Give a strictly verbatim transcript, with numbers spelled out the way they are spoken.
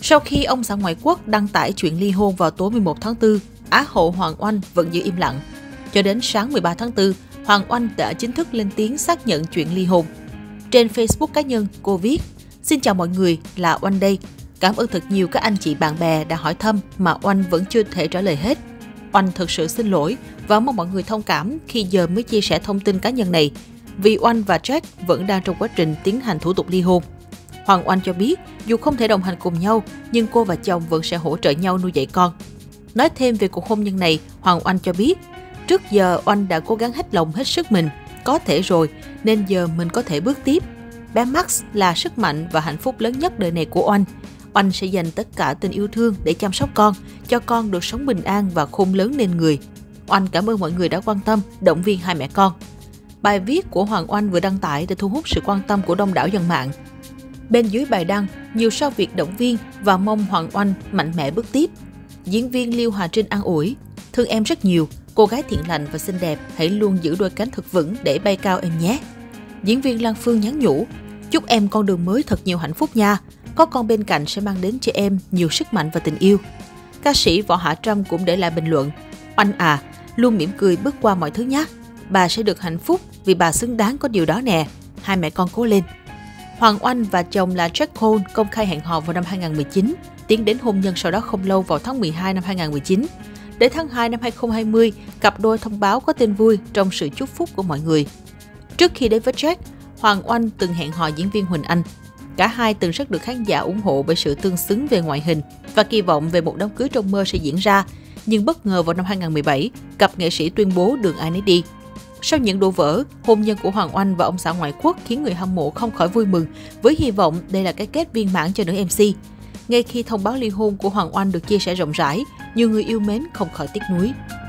Sau khi ông xã ngoại quốc đăng tải chuyện ly hôn vào tối mười một tháng tư, Á hậu Hoàng Oanh vẫn giữ im lặng. Cho đến sáng mười ba tháng tư, Hoàng Oanh đã chính thức lên tiếng xác nhận chuyện ly hôn. Trên Facebook cá nhân, cô viết: "Xin chào mọi người, là Oanh đây. Cảm ơn thật nhiều các anh chị bạn bè đã hỏi thăm mà Oanh vẫn chưa thể trả lời hết. Oanh thật sự xin lỗi và mong mọi người thông cảm khi giờ mới chia sẻ thông tin cá nhân này, vì Oanh và Jack vẫn đang trong quá trình tiến hành thủ tục ly hôn." Hoàng Oanh cho biết dù không thể đồng hành cùng nhau, nhưng cô và chồng vẫn sẽ hỗ trợ nhau nuôi dạy con. Nói thêm về cuộc hôn nhân này, Hoàng Oanh cho biết, trước giờ Oanh đã cố gắng hết lòng hết sức mình, có thể rồi nên giờ mình có thể bước tiếp. Bé Max là sức mạnh và hạnh phúc lớn nhất đời này của Oanh. Oanh sẽ dành tất cả tình yêu thương để chăm sóc con, cho con được sống bình an và khôn lớn nên người. Oanh cảm ơn mọi người đã quan tâm, động viên hai mẹ con. Bài viết của Hoàng Oanh vừa đăng tải đã thu hút sự quan tâm của đông đảo dân mạng. Bên dưới bài đăng, nhiều sao Việt động viên và mong Hoàng Oanh mạnh mẽ bước tiếp. Diễn viên Liêu Hà Trinh an ủi: "Thương em rất nhiều, cô gái thiện lành và xinh đẹp, hãy luôn giữ đôi cánh thật vững để bay cao em nhé." Diễn viên Lan Phương nhắn nhủ: "Chúc em con đường mới thật nhiều hạnh phúc nha, có con bên cạnh sẽ mang đến cho em nhiều sức mạnh và tình yêu." Ca sĩ Võ Hạ Trâm cũng để lại bình luận: "Oanh à, luôn mỉm cười bước qua mọi thứ nhé. Bà sẽ được hạnh phúc vì bà xứng đáng có điều đó nè. Hai mẹ con cố lên." Hoàng Oanh và chồng là Jack Cole công khai hẹn hò vào năm hai nghìn không trăm mười chín, tiến đến hôn nhân sau đó không lâu vào tháng mười hai năm hai nghìn không trăm mười chín. Đến tháng hai năm hai nghìn không trăm hai mươi, cặp đôi thông báo có tin vui trong sự chúc phúc của mọi người. Trước khi đến với Jack, Hoàng Oanh từng hẹn hò diễn viên Huỳnh Anh. Cả hai từng rất được khán giả ủng hộ bởi sự tương xứng về ngoại hình và kỳ vọng về một đám cưới trong mơ sẽ diễn ra. Nhưng bất ngờ vào năm hai nghìn không trăm mười bảy, cặp nghệ sĩ tuyên bố đường ai nấy đi. Sau những đổ vỡ, hôn nhân của Hoàng Oanh và ông xã ngoại quốc khiến người hâm mộ không khỏi vui mừng, với hy vọng đây là cái kết viên mãn cho nữ em xê. Ngay khi thông báo ly hôn của Hoàng Oanh được chia sẻ rộng rãi, nhiều người yêu mến không khỏi tiếc nuối.